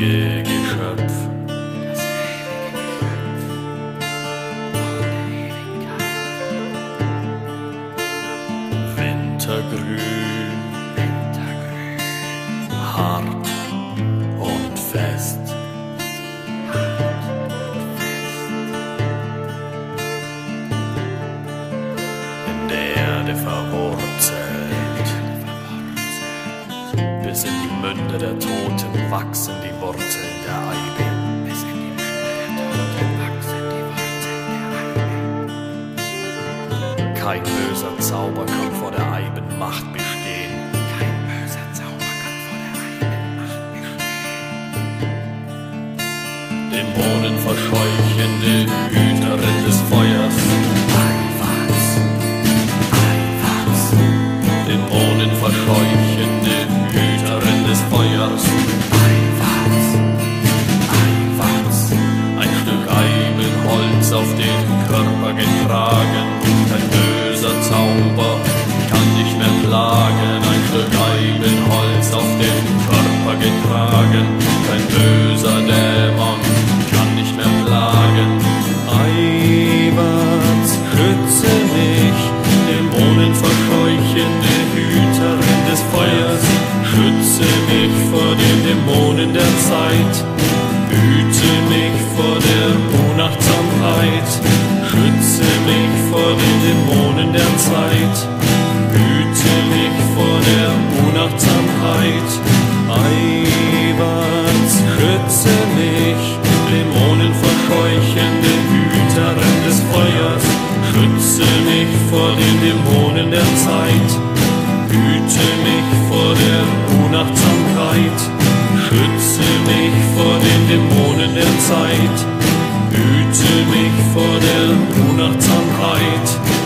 ewige Geschöpf. Wintergrün, hart und fest. In der Erde verwurzelt, bis in die Münde der Toten wachsen die Wurzeln der Eibe. Bis in die Münde der Toten wachsen die Wurzeln der Eibe. Kein böser Zauber kann vor der Eibenmacht bestehen. Kein böser Zauber kann vor der Eibenmacht bestehen. Dämonenverscheuchende Hüterin des Feuers. Eihwaz, Eihwaz. Dämonenverscheuchende Hüterin des Feuers. Eihwaz, Eihwaz. Ein Stück Eibenholz auf den Körper getragen. Kein böser Zauber kann dich mehr plagen. Ein Stück Eibenholz auf den Körper getragen. Kein böser Dämon kann dich mehr plagen. Eihwaz, schütze mich, dämonenverscheuchende Hüterin des Feuers. Schütze mich vor den Dämonen der Zeit. Hüte mich vor der Unachtsamkeit. Schütze mich vor den Dämonen der Zeit. Hüte mich vor der Unachtsamkeit. Eihwaz, schütze mich, dämonenverscheuchende Hüterin des Feuers. Schütze mich vor den Dämonen der Zeit. Hüte mich vor der Unachtsamkeit. Schütze mich vor den Dämonen der Zeit. Hüte mich vor der Unachtsamkeit.